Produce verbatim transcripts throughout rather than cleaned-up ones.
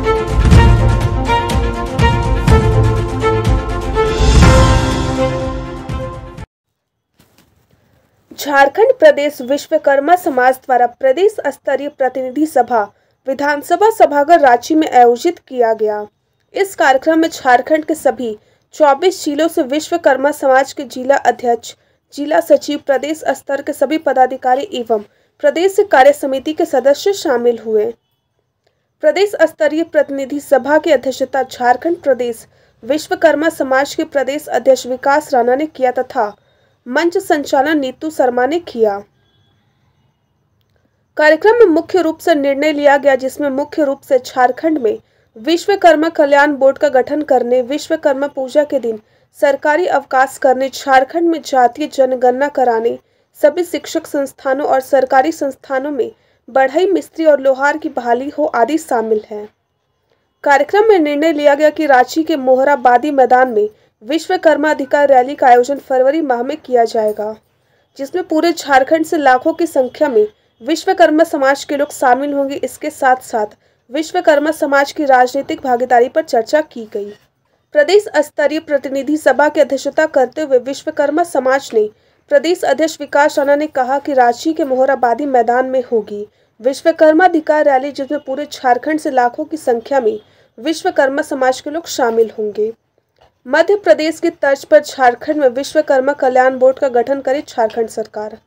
झारखंड प्रदेश विश्वकर्मा समाज द्वारा प्रदेश स्तरीय प्रतिनिधि सभा विधानसभा सभागार रांची में आयोजित किया गया। इस कार्यक्रम में झारखंड के सभी चौबीस जिलों से विश्वकर्मा समाज के जिला अध्यक्ष, जिला सचिव, प्रदेश स्तर के सभी पदाधिकारी एवं प्रदेश कार्य समिति के सदस्य शामिल हुए। प्रदेश स्तरीय प्रतिनिधि सभा की अध्यक्षता झारखंड प्रदेश विश्वकर्मा समाज के प्रदेश अध्यक्ष विकास राणा ने किया तथा मंच संचालन नीतू शर्मा ने किया। कार्यक्रम में मुख्य रूप से निर्णय लिया गया, जिसमें मुख्य रूप से झारखंड में विश्वकर्मा कल्याण बोर्ड का गठन करने, विश्वकर्मा पूजा के दिन सरकारी अवकाश करने, झारखंड में जातीय जनगणना कराने, सभी शिक्षक संस्थानों और सरकारी संस्थानों में बढ़ई, मिस्त्री और लोहार की बहाली हो आदि शामिल है। कार्यक्रम में निर्णय लिया गया कि रांची के मोहराबादी मैदान में विश्वकर्मा अधिकार रैली का आयोजन फरवरी माह में किया जाएगा, जिसमें पूरे झारखंड से लाखों की संख्या में विश्वकर्मा समाज के लोग शामिल होंगे। इसके साथ साथ विश्वकर्मा समाज की राजनीतिक भागीदारी पर चर्चा की गई। प्रदेश स्तरीय प्रतिनिधि सभा की अध्यक्षता करते हुए विश्वकर्मा समाज ने प्रदेश अध्यक्ष विकास राणा ने कहा कि रांची के मोहराबादी मैदान में होगी विश्वकर्मा अधिकार रैली, जिसमें पूरे झारखंड से लाखों की संख्या में विश्वकर्मा समाज के लोग शामिल होंगे। मध्य प्रदेश की तर्ज पर झारखंड में विश्वकर्मा कल्याण बोर्ड का गठन करे झारखंड सरकार।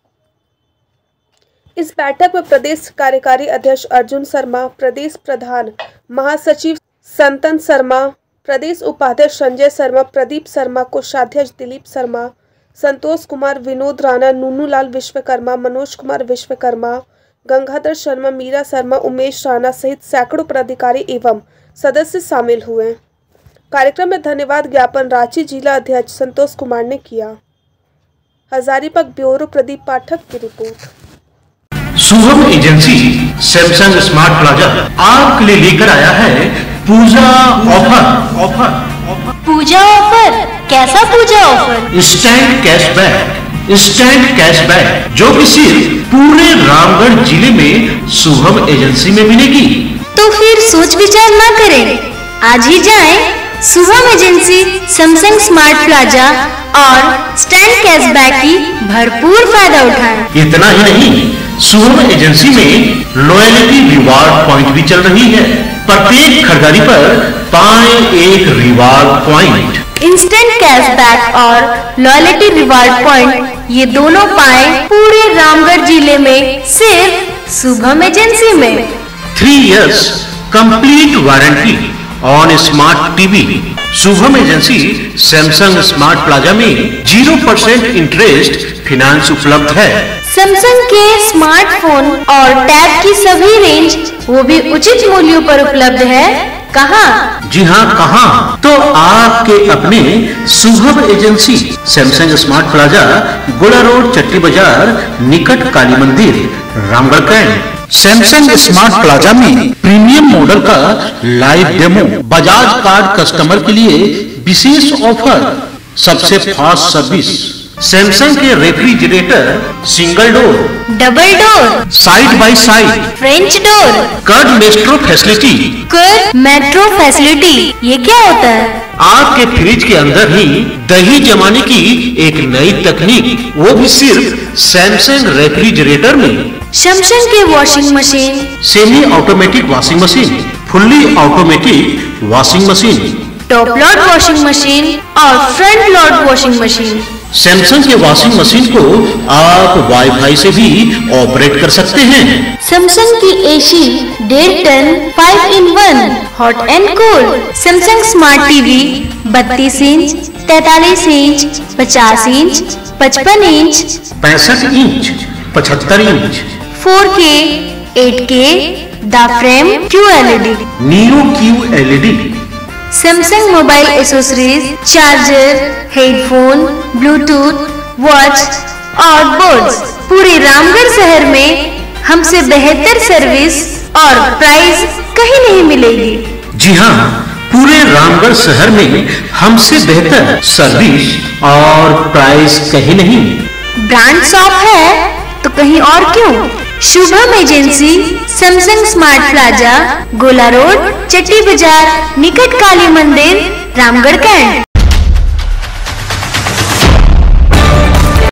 इस बैठक में प्रदेश कार्यकारी अध्यक्ष अर्जुन शर्मा, प्रदेश प्रधान महासचिव संतन शर्मा, प्रदेश उपाध्यक्ष संजय शर्मा, प्रदीप शर्मा, कोषाध्यक्ष दिलीप शर्मा, संतोष कुमार, विनोद राणा, नूनू लाल विश्वकर्मा, मनोज कुमार विश्वकर्मा, गंगाधर शर्मा, मीरा शर्मा, उमेश राणा सहित सैकड़ों पदाधिकारी एवं सदस्य शामिल हुए। कार्यक्रम में धन्यवाद ज्ञापन रांची जिला अध्यक्ष संतोष कुमार ने किया। हजारीबाग ब्यूरो प्रदीप पाठक की report. Shubham agency Samsung smart plaza आपके लिए लेकर आया है puja offer. Offer puja offer? कैसा puja offer? Instant cashback. Instant cashback जो कि सिर्फ पूरे रामगढ़ जिले में शुभम एजेंसी में मिलेगी। तो फिर सोच विचार न करें, आज ही जाएं Shubham agency Samsung smart plaza और स्टैंड कैशबैक की भरपूर फायदा उठाएं। इतना ही नहीं, शुभम एजेंसी में लॉयल्टी रिवार्ड पॉइंट भी चल रही है। प्रत्येक खरीदारी पर पाएं एक रिवार्ड पॉइंट। इंस्टेंट कैशबैक और लॉयल्टी रिवार्ड पॉइंट ये दोनों पाएं पूरे रामगढ़ जिले में सिर्फ शुभम एजेंसी में। Three years complete warranty on smart TV. Shubham agency Samsung smart plaza में जीरो परसेंट इंटरेस्ट फिनांस उपलब्ध है। सैमसंग के स्मार्टफोन और टैब की सभी रेंज वो भी उचित मूल्यों पर उपलब्ध है। कहाँ? जी हाँ, कहाँ तो आपके अपने Shubham agency Samsung smart plaza, Gola road, Chatti Bazar, निकट Kali Mandir, Ramgarh cantt. Samsung smart plaza में प्रीमियम मॉडल का live demo, Bajaj card customer के लिए विशेष ऑफर, सबसे फास्ट सर्विस, सैमसंग के refrigerator single door, double door, side by side, French door, curd metro facility. Curd metro facility ये क्या होता है? आपके फ्रिज के अंदर ही दही जमाने की एक नई तकनीक, वो भी सिर्फ सैमसंग रेफ्रिजरेटर में। सैमसंग के washing machine, semi automatic washing machine, fully automatic washing machine, top load washing machine और front load washing machine. Samsung के वॉशिंग मशीन को आप वाईफाई से भी ऑपरेट कर सकते हैं। सैमसंग की एसी डेढ़ ton five in one hot and cold. Samsung smart TV बत्तीस इंच, तैतालीस इंच, पचास इंच, पचपन इंच, पैंसठ इंच, पचहत्तर inch, four K, eight K, the frame Q LED, neo Q LED. Samsung mobile accessories, charger, headphone, bluetooth, watch और boards पूरे रामगढ़ शहर में हमसे बेहतर सर्विस और प्राइस कहीं नहीं मिलेगी। जी हाँ, पूरे रामगढ़ शहर में हमसे बेहतर सर्विस और प्राइस कहीं नहीं। ब्रांड शॉप है तो कहीं और क्यों? Shubham agency, Samsung smart plaza, Gola road, Chatti Bazar, निकट काली मंदिर, रामगढ़ कैंट।